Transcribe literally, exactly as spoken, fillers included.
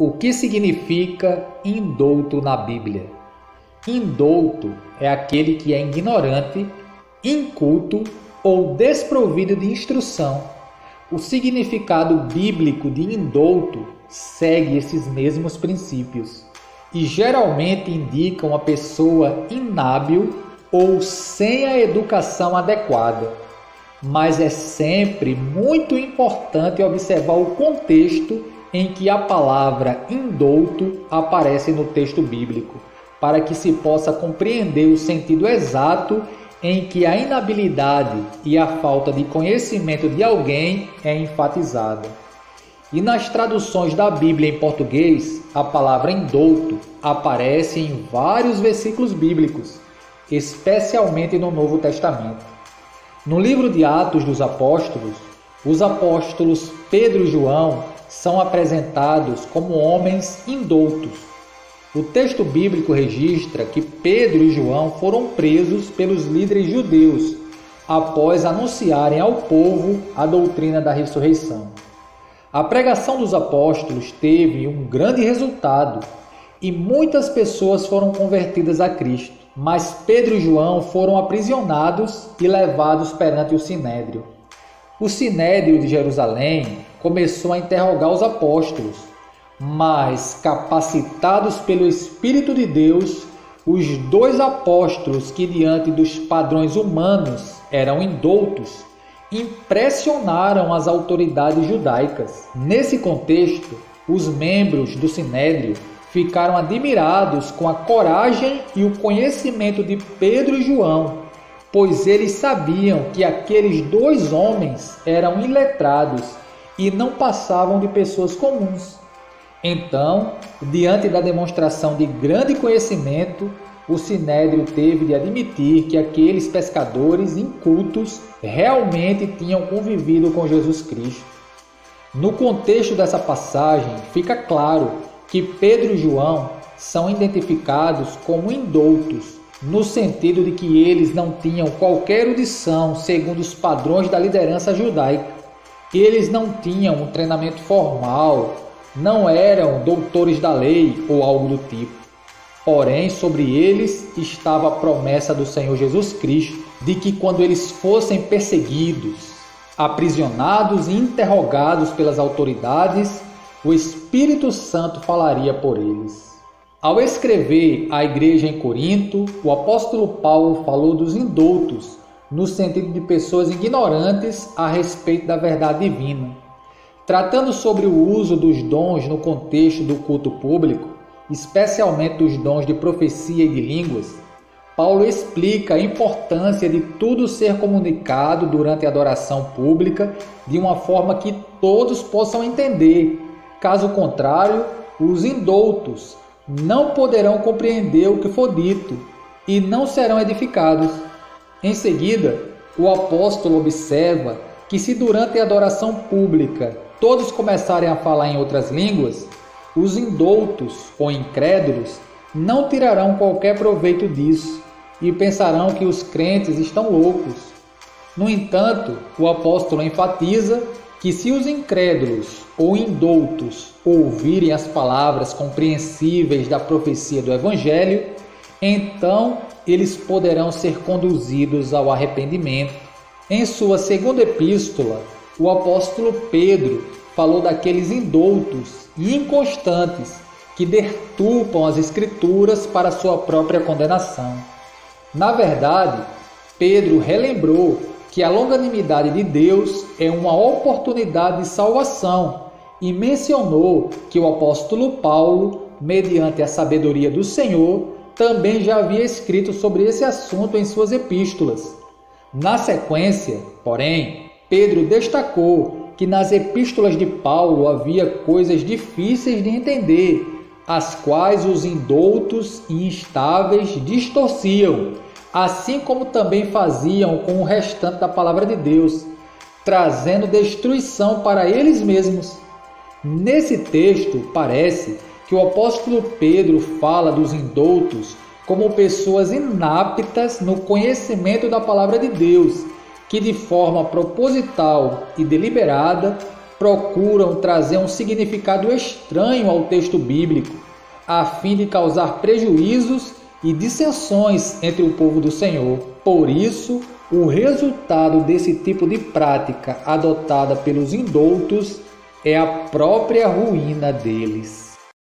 O que significa indouto na Bíblia? Indouto é aquele que é ignorante, inculto ou desprovido de instrução. O significado bíblico de indouto segue esses mesmos princípios e geralmente indica uma pessoa inábil ou sem a educação adequada. Mas é sempre muito importante observar o contexto em que a palavra indouto aparece no texto bíblico, para que se possa compreender o sentido exato em que a inabilidade e a falta de conhecimento de alguém é enfatizada. E nas traduções da Bíblia em português, a palavra indouto aparece em vários versículos bíblicos, especialmente no Novo Testamento. No livro de Atos dos Apóstolos, os apóstolos Pedro e João são apresentados como homens indoutos. O texto bíblico registra que Pedro e João foram presos pelos líderes judeus após anunciarem ao povo a doutrina da ressurreição. A pregação dos apóstolos teve um grande resultado e muitas pessoas foram convertidas a Cristo, mas Pedro e João foram aprisionados e levados perante o Sinédrio. O Sinédrio de Jerusalém começou a interrogar os apóstolos, mas, capacitados pelo Espírito de Deus, os dois apóstolos que, diante dos padrões humanos, eram indoutos, impressionaram as autoridades judaicas. Nesse contexto, os membros do Sinédrio ficaram admirados com a coragem e o conhecimento de Pedro e João, pois eles sabiam que aqueles dois homens eram iletrados e não passavam de pessoas comuns. Então, diante da demonstração de grande conhecimento, o Sinédrio teve de admitir que aqueles pescadores incultos realmente tinham convivido com Jesus Cristo. No contexto dessa passagem, fica claro que Pedro e João são identificados como indoutos, no sentido de que eles não tinham qualquer erudição segundo os padrões da liderança judaica. Eles não tinham um treinamento formal, não eram doutores da lei ou algo do tipo. Porém, sobre eles estava a promessa do Senhor Jesus Cristo de que quando eles fossem perseguidos, aprisionados e interrogados pelas autoridades, o Espírito Santo falaria por eles. Ao escrever à igreja em Corinto, o apóstolo Paulo falou dos indoutos, no sentido de pessoas ignorantes a respeito da verdade divina. Tratando sobre o uso dos dons no contexto do culto público, especialmente dos dons de profecia e de línguas, Paulo explica a importância de tudo ser comunicado durante a adoração pública de uma forma que todos possam entender. Caso contrário, os indoutos não poderão compreender o que for dito e não serão edificados. Em seguida, o apóstolo observa que se durante a adoração pública todos começarem a falar em outras línguas, os indoutos ou incrédulos não tirarão qualquer proveito disso e pensarão que os crentes estão loucos. No entanto, o apóstolo enfatiza que se os incrédulos ou indoutos ouvirem as palavras compreensíveis da profecia do Evangelho, então eles poderão ser conduzidos ao arrependimento. Em sua segunda epístola, o apóstolo Pedro falou daqueles indoutos e inconstantes que deturpam as Escrituras para sua própria condenação. Na verdade, Pedro relembrou que a longanimidade de Deus é uma oportunidade de salvação e mencionou que o apóstolo Paulo, mediante a sabedoria do Senhor, também já havia escrito sobre esse assunto em suas epístolas. Na sequência, porém, Pedro destacou que nas epístolas de Paulo havia coisas difíceis de entender, as quais os indoutos e instáveis distorciam, assim como também faziam com o restante da palavra de Deus, trazendo destruição para eles mesmos. Nesse texto, parece que o apóstolo Pedro fala dos indoutos como pessoas inaptas no conhecimento da palavra de Deus, que de forma proposital e deliberada procuram trazer um significado estranho ao texto bíblico, a fim de causar prejuízos e dissensões entre o povo do Senhor. Por isso, o resultado desse tipo de prática adotada pelos indoutos é a própria ruína deles.